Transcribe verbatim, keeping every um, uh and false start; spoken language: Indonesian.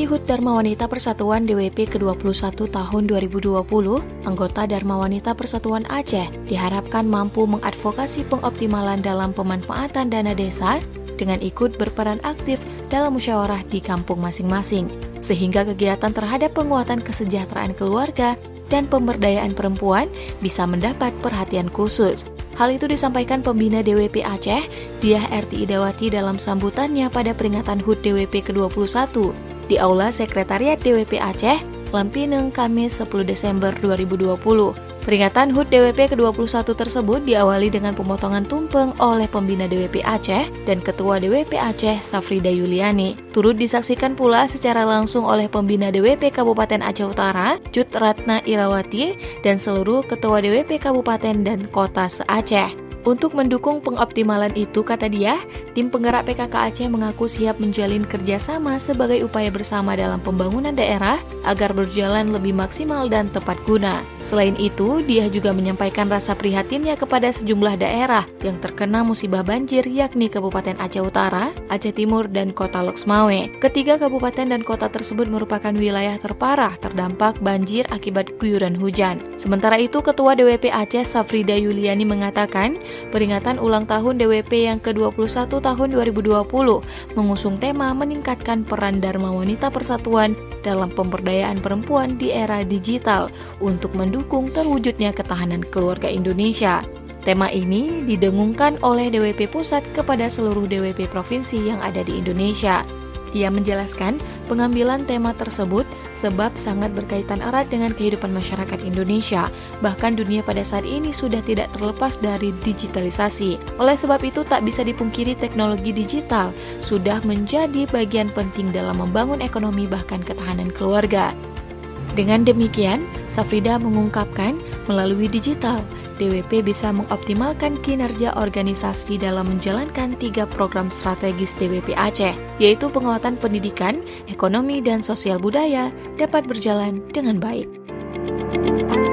Memasuki H U T Dharma Wanita Persatuan D W P ke dua puluh satu tahun dua ribu dua puluh, anggota Dharma Wanita Persatuan Aceh diharapkan mampu mengadvokasi pengoptimalan dalam pemanfaatan dana desa dengan ikut berperan aktif dalam musyawarah di kampung masing-masing, sehingga kegiatan terhadap penguatan kesejahteraan keluarga dan pemberdayaan perempuan bisa mendapat perhatian khusus. Hal itu disampaikan pembina D W P Aceh, Diah Erti Idawati dalam sambutannya pada peringatan H U T D W P ke dua puluh satu di Aula Sekretariat D W P Aceh, Lampineng, Kamis sepuluh Desember dua ribu dua puluh. Peringatan H U T D W P ke dua puluh satu tersebut diawali dengan pemotongan tumpeng oleh pembina D W P Aceh dan Ketua D W P Aceh Safrida Yuliani. Turut disaksikan pula secara langsung oleh pembina D W P Kabupaten Aceh Utara, Cut Ratna Irawati, dan seluruh Ketua D W P Kabupaten dan Kota se-Aceh. Untuk mendukung pengoptimalan itu, kata dia, tim penggerak P K K Aceh mengaku siap menjalin kerjasama sebagai upaya bersama dalam pembangunan daerah agar berjalan lebih maksimal dan tepat guna. Selain itu, dia juga menyampaikan rasa prihatinnya kepada sejumlah daerah yang terkena musibah banjir, yakni Kabupaten Aceh Utara, Aceh Timur, dan Kota Loksmawe. Ketiga kabupaten dan kota tersebut merupakan wilayah terparah terdampak banjir akibat guyuran hujan. Sementara itu, Ketua D W P Aceh Safrida Yuliani mengatakan, peringatan ulang tahun D W P yang ke dua puluh satu tahun dua ribu dua puluh mengusung tema meningkatkan peran Dharma Wanita Persatuan dalam pemberdayaan perempuan di era digital untuk mendukung terwujudnya ketahanan keluarga Indonesia. Tema ini didengungkan oleh D W P Pusat kepada seluruh D W P Provinsi yang ada di Indonesia. Ia menjelaskan pengambilan tema tersebut sebab sangat berkaitan erat dengan kehidupan masyarakat Indonesia. Bahkan dunia pada saat ini sudah tidak terlepas dari digitalisasi. Oleh sebab itu tak bisa dipungkiri teknologi digital sudah menjadi bagian penting dalam membangun ekonomi bahkan ketahanan keluarga. Dengan demikian, Safrida mengungkapkan melalui digital, D W P bisa mengoptimalkan kinerja organisasi dalam menjalankan tiga program strategis D W P Aceh, yaitu penguatan pendidikan, ekonomi, dan sosial budaya dapat berjalan dengan baik.